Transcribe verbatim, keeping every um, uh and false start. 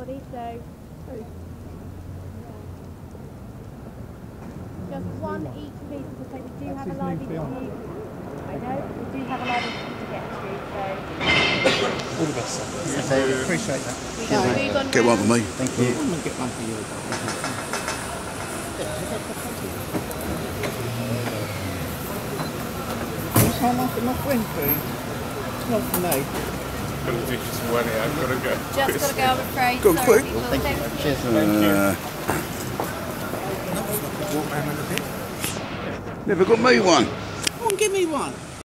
everybody, so just one each piece, because we do have a live interview. I know, we do have a live interview to get to, so all the best, sir. So, appreciate that. we can move on. Get one for me. Thank you. I'm going to get one for you. Can you sign off with my friend, please? Not for me. Gotta do just one here, I've got to go. Just got to go, I'm afraid. Go Sorry, quick. people. Thank you. Cheers. Thank you. Uh, never got me one. Come on, give me one.